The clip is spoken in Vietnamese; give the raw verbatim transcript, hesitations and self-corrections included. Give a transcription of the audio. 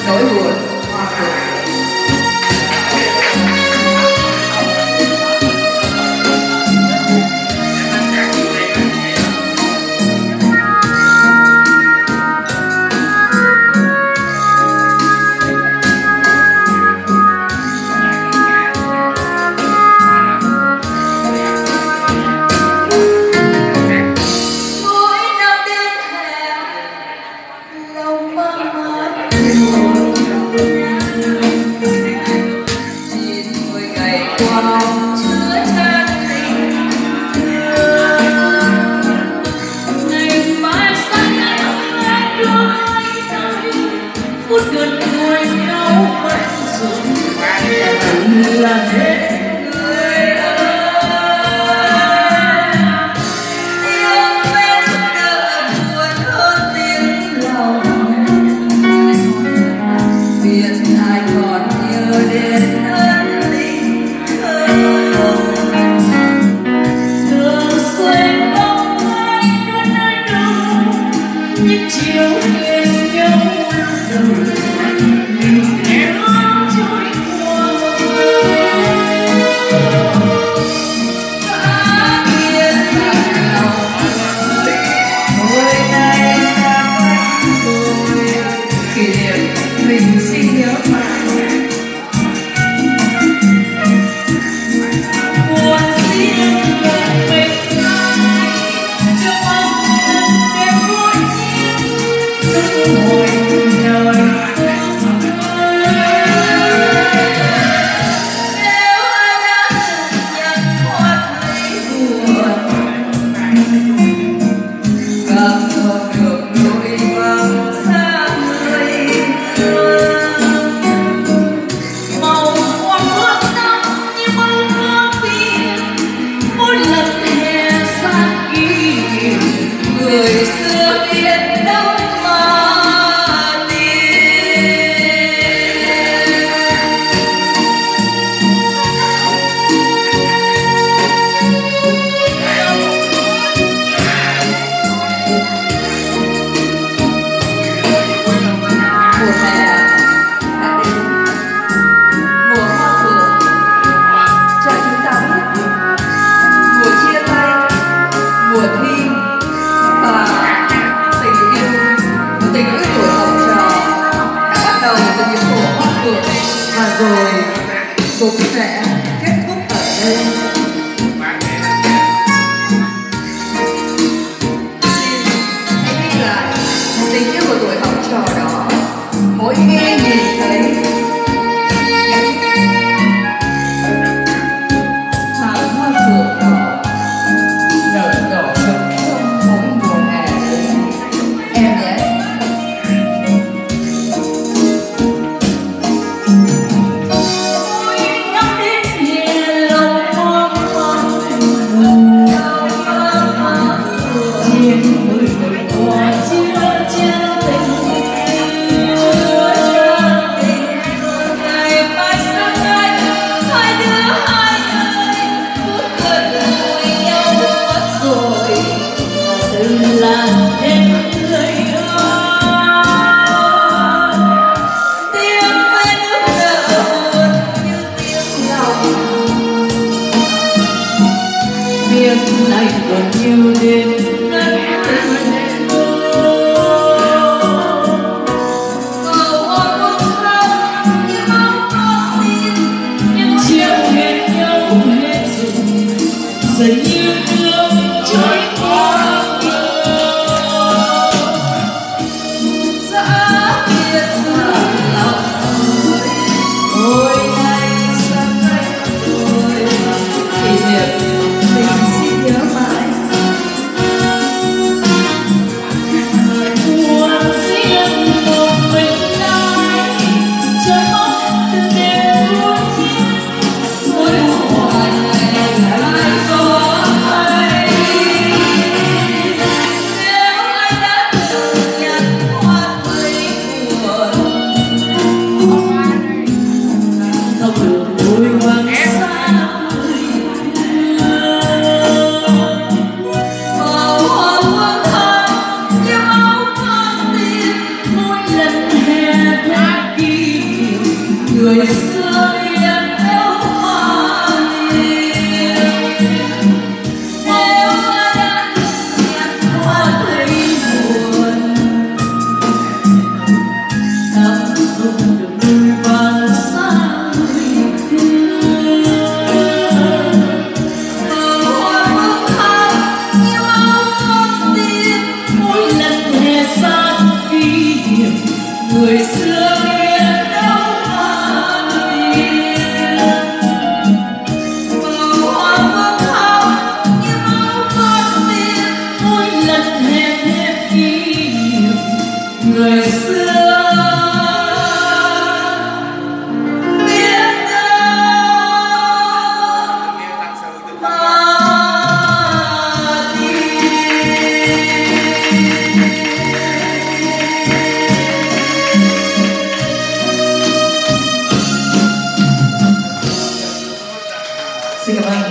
nỗi buồn hoa phượng. Là hết người ơi, yêu bên đỡ buồn hơn tiếng lòng, biết ai còn nhớ đến ân tình không, thường xuyên mong anh luôn nơi đâu, những chiều hiền nhau đầu mình xin nhớ mãi buồn riêng một mình ai cho mong lần đêm vui chiếc cứ hồi đời nếu ai đã từng nhận hoa thấy buồn gặp không được nỗi vắng xa người người xưa biết đâu mà tìm mùa hè đã đến, mùa hoa phượng cho chúng ta biết mùa chia tay, mùa thi và tình yêu tình yêu tuổi học trò đã bắt đầu từ những mùa hoa phượng và rồi cũng sẽ kết thúc ở đây. Xin hãy ghi lại tình yêu của tuổi học trò đó mỗi khi nhìn thấy hàng hoa phượng đỏ nở đỏ rực trong mỗi mùa hè em nhé. Mỗi năm đến hè lòng hoa người xưa biết đâu mà tìm nếu đã nhận hoa thấy buồn thắm không được đôi vàng sang người kia bờ hoa bước thang như áo con tim mỗi lần hè xa kỷ niệm người xưa biết đâu mà tìm bờ hoa bước thang như áo con tim mỗi lần hè thêm kỷ niệm người xưa xin cảm ơn.